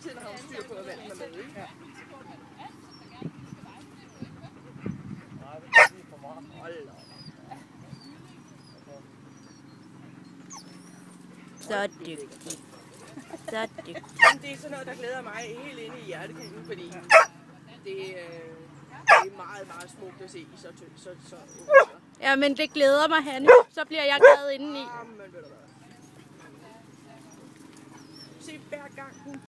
tiden har hun styr på, at vandet er med, ikke? Ja. Hold da. Så dygtig. Så dygtig. Det er sådan noget, der glæder mig helt inde i hjertekulen, fordi det er meget, meget smukt at se i så Ja, men det glæder mig, Hanne. Så bliver jeg glad indeni. Se, hver gang hun